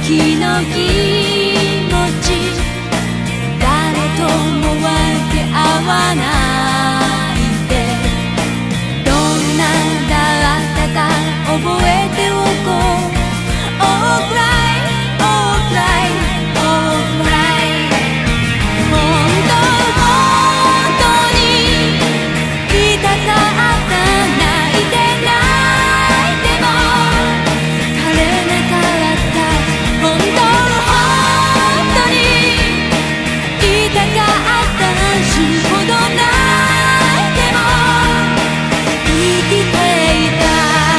時の気持ち誰とも分け合わないでどんなだったか覚えておこう Alright, alright, alright 本当に言いたかった泣いて泣いても枯れなかった本当に言いたかった死ぬほど泣いても生きていた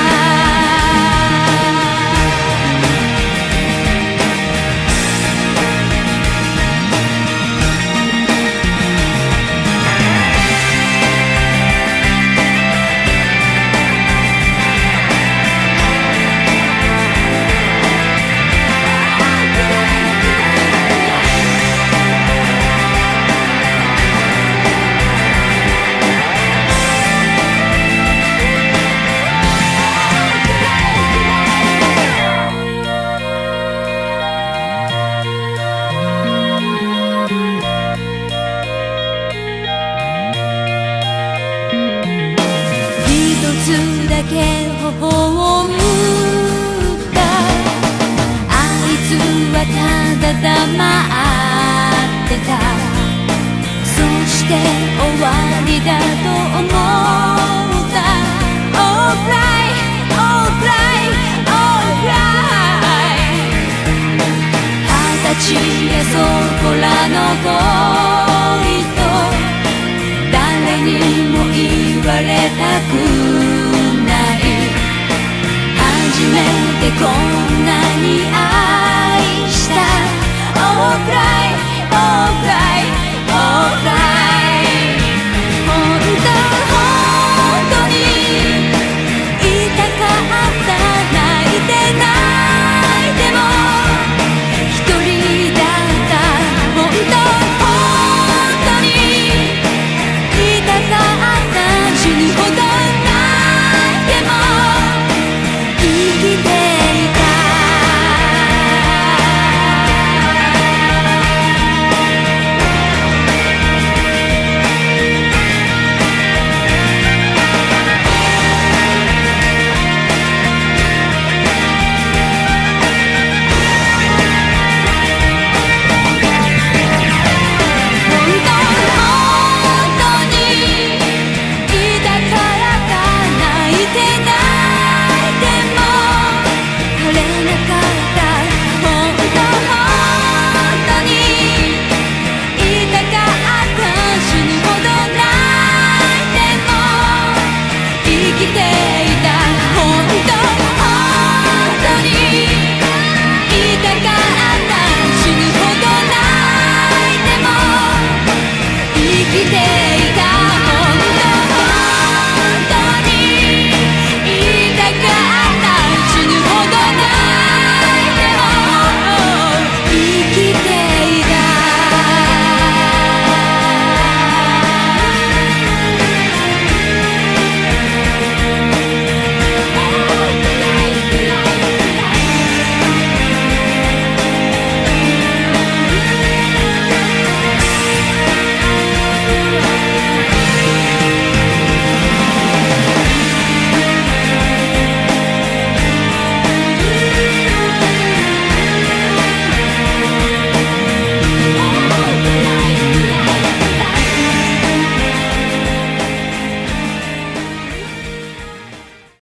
一つだけ頬を打ったあいつはただ黙ってたそして終わりだと思った Alright, alright, alright 20歳やそこらの恋と誰にも言われたくない初めてこんなに